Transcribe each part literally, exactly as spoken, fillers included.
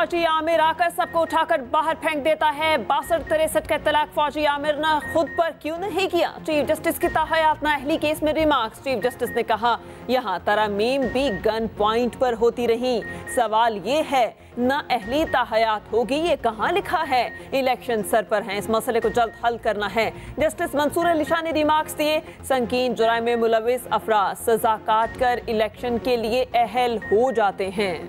फौजी आमिर आकर सबको उठाकर बाहर फेंक देता है। बासठ तिरसठ का तलाक फौजी आमिर ने खुद पर क्यों नहीं किया? चीफ जस्टिस की ताहयात नाअहली केस में रिमार्क्स। चीफ जस्टिस ने कहा, यहाँ तरमीम भी गन पॉइंट पर होती रही। सवाल ये है, नाअहली ताहयात होगी, ये कहाँ लिखा है? इलेक्शन सर पर हैं, इस मसले को जल्द हल करना है। जस्टिस मंसूर अली शाह ने रिमार्क्स दिए, संगीन जुराइम में मुलविस अफराद सजा काट कर इलेक्शन के लिए अहल हो जाते हैं।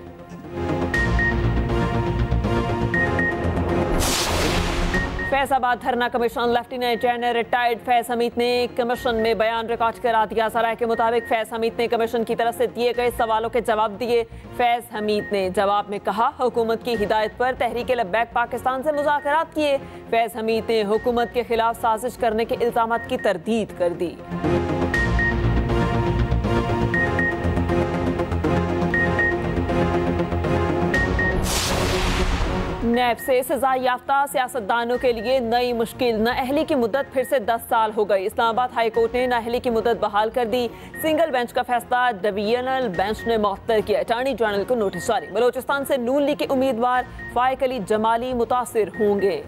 फैजाबाद धरना commission lieutenant general retired Faiz Hamid ने कमीशन में बयान रिकॉर्ड करा दिया। सराय के मुताबिक फैज हमीद ने कमीशन की तरफ से दिए गए सवालों के जवाब दिए। फैज हमीद ने जवाब में कहा, हुकूमत की हिदायत पर तहरीक लब्बैक पाकिस्तान से मुज़ाकरात किए। फैज हमीद ने हुकूमत के खिलाफ साजिश करने के इल्जामात की तरदीद कर दी। नैब से सजा याफ्ता सियासतदानों के लिए नई मुश्किल। नाअहली की मुद्दत फिर से दस साल हो गई। इस्लामाबाद हाई कोर्ट ने नाअहली की मुद्दत बहाल कर दी। सिंगल बेंच का फैसला डिवीजनल बेंच ने मुअत्तल किया। अटॉर्नी जनरल को नोटिस जारी। बलोचिस्तान से नून लीग के उम्मीदवार फाइक अली जमाली मुतासिर होंगे।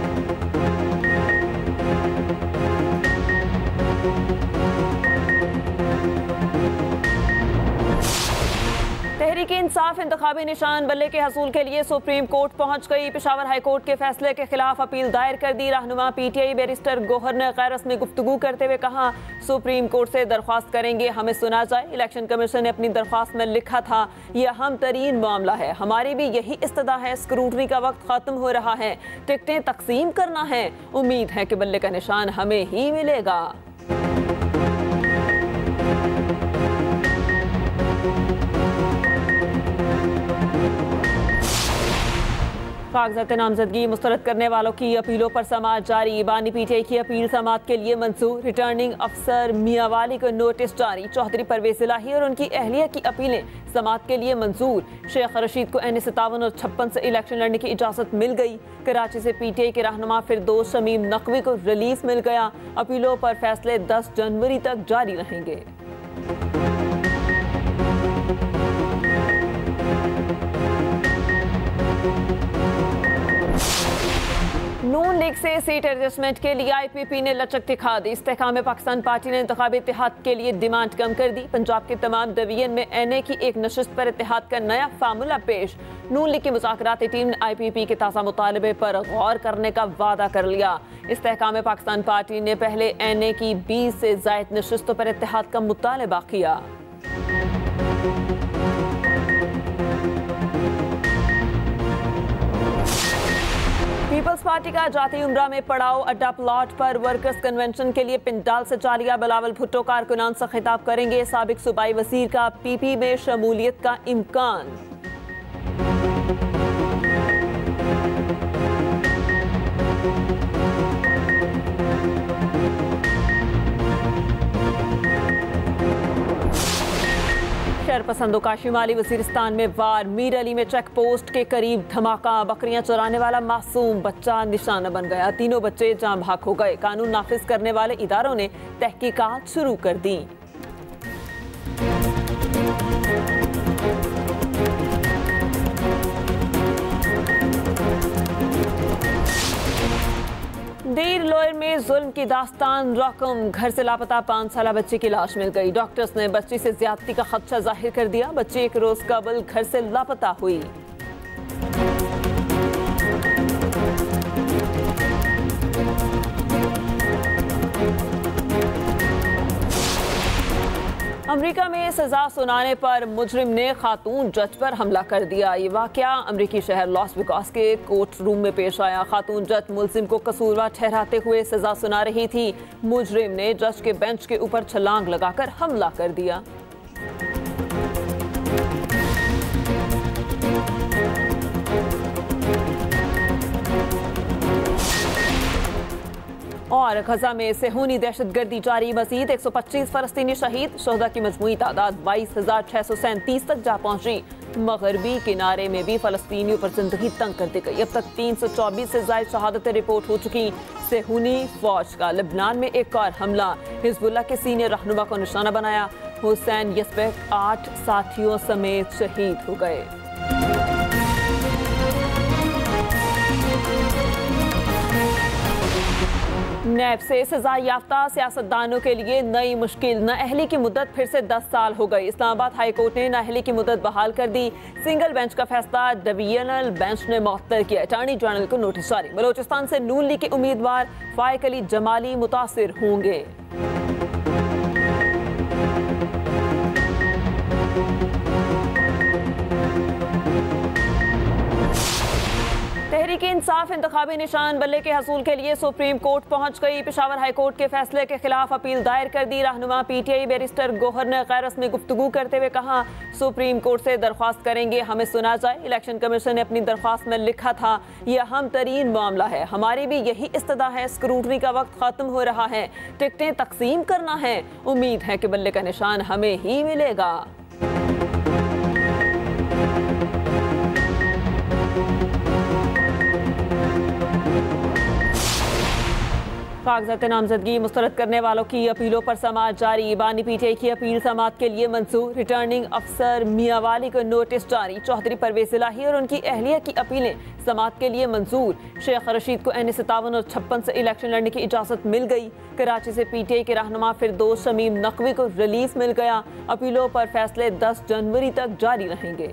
तहरीक इंसाफ इंतखाबी निशान बल्ले के हसूल के लिए सुप्रीम कोर्ट पहुंच गई। पेशावर हाई कोर्ट के फैसले के खिलाफ अपील दायर कर दी। रहनुमा पीटीआई बैरिस्टर गौहर ने गैर रस्मी गुफ्तगू करते हुए कहा, सुप्रीम कोर्ट से दरख्वास्त करेंगे हमें सुना जाए। इलेक्शन कमीशन ने अपनी दरख्वास्त में लिखा था, यह अहम तरीन मामला है, हमारी भी यही इस्तदा है। स्क्रूटनी का वक्त खत्म हो रहा है, टिकटें तकसीम करना है। उम्मीद है कि बल्ले का निशान हमें ही मिलेगा। कागजात नामजदगी मुस्तरद करने वालों की अपीलों पर समाअत जारी। बानी पीटीआई की अपील समाअत के लिए मंजूर। रिटर्निंग अफसर मियांवाली को नोटिस जारी। चौधरी परवेज इलाही और उनकी अहलिया की अपीलें समाअत के लिए मंजूर। शेख रशीद को एन सतावन और छप्पन से इलेक्शन लड़ने की इजाज़त मिल गई। कराची से पीटीआई के रहनुमा फिरदौस शमीम नकवी को रिलीफ मिल गया। अपीलों पर फैसले दस जनवरी तक जारी रहेंगे। नून लीग से सीट एडजस्टमेंट के लिए आईपीपी ने लचक दिखा दी। इस्तेहकाम पाकिस्तान पार्टी ने इंतखाबी इत्तेहाद के लिए डिमांड कम कर दी। पंजाब के तमाम डिवीजन में एनए की एक नशिस्त पर इत्तेहाद का नया फार्मूला पेश। नून लीग की मुज़ाकराती टीम ने आईपीपी के ताज़ा मुतालबे पर गौर करने का वादा कर लिया। इस्तेहकाम पाकिस्तान पार्टी ने पहले एनए की बीस से ज़ायद नशिस्तों पर इत्तेहाद का मुतालबा किया। पीपल्स पार्टी का जाती उम्रा में पड़ाव अड्डा प्लॉट पर वर्कर्स कन्वेंशन के लिए पिंडाल से चालिया। बिलावल भुट्टो कारकुनान से खिताब करेंगे। साबिक सूबाई वजीर का पीपी में शमूलियत का इम्कान। शरपसंदों का शिमाली वजीरिस्तान में वार। मीर अली में चेक पोस्ट के करीब धमाका। बकरियां चराने वाला मासूम बच्चा निशाना बन गया। तीनों बच्चे जान भाग हो गए। कानून नाफिज करने वाले इदारों ने तहकीकात शुरू कर दी। देर लोयर में जुल्म की दास्तान रकम। घर से लापता पाँच साल बच्चे की लाश मिल गई। डॉक्टर्स ने बच्ची से ज्यादती का खदशा जाहिर कर दिया। बच्ची एक रोज कबल घर से लापता हुई। अमेरिका में सजा सुनाने पर मुजरिम ने खातून जज पर हमला कर दिया। ये वाकया अमेरिकी शहर लॉस वेगास के कोर्ट रूम में पेश आया। खातून जज मुलजिम को कसूरवार ठहराते हुए सजा सुना रही थी। मुजरिम ने जज के बेंच के ऊपर छलांग लगाकर हमला कर दिया। और गजा में सेहूनी दहशतगर्दी जारी। मजीद एक सौ पच्चीस फलस्तीनी शहीद। शोहदा की मजमूई तादाद बाईस हजार छह सौ सैंतीस तक जा पहुंची। मगरबी किनारे में भी फलस्तीनियों पर जिंदगी तंग कर दी गई। अब तक तीन सौ चौबीस से ज्यादा शहादतें रिपोर्ट हो चुकी। सेहूनी फौज का लेबनान में एक और हमला। हिजबुल्लाह के सीनियर रहनुमा को निशाना बनाया। हुसैन यसबेक आठ साथियों समेत शहीद हो गए। नैब से सजा याफ्ता सियासतदानों के लिए नई मुश्किल। नाअहली की मुद्दत फिर से दस साल हो गई। इस्लामाबाद हाई कोर्ट ने नाअहली की मुद्दत बहाल कर दी। सिंगल बेंच का फैसला डिवीजनल बेंच ने मुअत्तल किया। अटॉर्नी जनरल को नोटिस जारी। बलोचिस्तान से नून लीग के उम्मीदवार फाइक अली जमाली मुतासिर होंगे। तहरीक इंसाफ इंतखाबी निशान बल्ले के हसूल के लिए सुप्रीम कोर्ट पहुंच गई। पेशावर हाई कोर्ट के फैसले के खिलाफ अपील दायर कर दी। रहनुमा पीटीआई बैरिस्टर गौहर ने गैर रस्मी गुफ्तगू करते हुए कहा, सुप्रीम कोर्ट से दरख्वास्त करेंगे हमें सुना जाए। इलेक्शन कमीशन ने अपनी दरख्वास्त में लिखा था, यह अहम तरीन मामला है, हमारी भी यही इस्तदा है। स्क्रूटनी का वक्त खत्म हो रहा है, टिकटें तकसीम करना है। उम्मीद है कि बल्ले का निशान हमें ही मिलेगा। कागजात नामजदगी मुस्तरद करने वालों की अपीलों पर समाअत जारी। बानी पीटीआई की अपील समाअत के लिए मंजूर। रिटर्निंग अफसर मियांवाली को नोटिस जारी। चौधरी परवेज इलाही और उनकी अहलिया की अपीलें समाअत के लिए मंजूर। शेख रशीद को एन सत्तावन और छप्पन से इलेक्शन लड़ने की इजाजत मिल गई। कराची से पीटीआई के रहनुमा फिरदौस शमीम नकवी को रिलीफ मिल गया। अपीलों पर फैसले दस जनवरी तक जारी रहेंगे।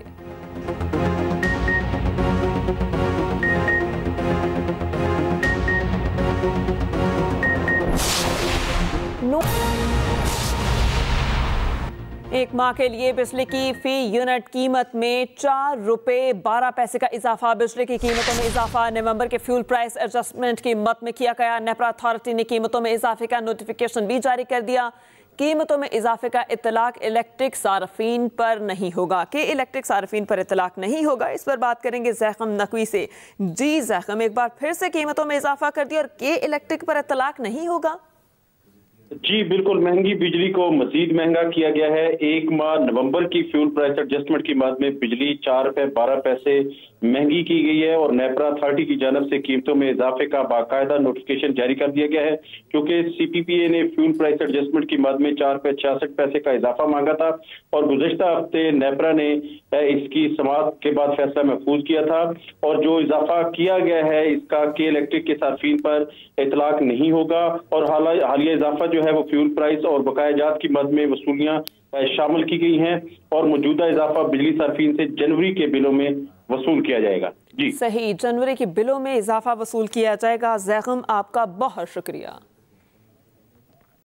एक माह के लिए बिजली की फी यूनिट कीमत में चार रुपए बारह पैसे का इजाफा। बिजली की कीमतों में इजाफा नवंबर के फ्यूल प्राइस एडजस्टमेंट की मद में किया गया। नेपरा अथॉरिटी ने कीमतों में इजाफे का नोटिफिकेशन भी जारी कर दिया। कीमतों में इजाफे का इतलाक इलेक्ट्रिक सार्फिन पर नहीं होगा। कि इलेक्ट्रिक सार्फिन पर इतलाक नहीं होगा, इस पर बात करेंगे ज़ैकम नकवी से। जी ज़ैकम, एक बार फिर से कीमतों में इजाफा कर दिया और के इलेक्ट्रिक पर इतलाक नहीं होगा? जी बिल्कुल, महंगी बिजली को मजीद महंगा किया गया है। एक माह नवंबर की फ्यूल प्राइस एडजस्टमेंट की बाद में बिजली चार रुपए बारह पैसे महंगी की गई है और नेपरा अथॉरिटी की जानब से कीमतों में इजाफे का बाकायदा नोटिफिकेशन जारी कर दिया गया है, क्योंकि सीपीपीए ने फ्यूल प्राइस एडजस्टमेंट की बाद में चार रुपए छियासठ पैसे का इजाफा मांगा था और गुज़श्ता हफ्ते नेपरा ने इसकी समाअत के बाद फैसला महफूज किया था। और जो इजाफा किया गया है इसका के इलेक्ट्रिक के सार्फिन पर इतलाक नहीं होगा और हालिया इजाफा जो है वो फ्यूल प्राइस और बकायाजात की मद में वसूलियां शामिल की गई हैं और मौजूदा इजाफा बिजली सार्फिन से जनवरी के बिलों में वसूल किया जाएगा। जी सही, जनवरी के बिलों में इजाफा वसूल किया जाएगा। ज़ैकम, आपका बहुत शुक्रिया।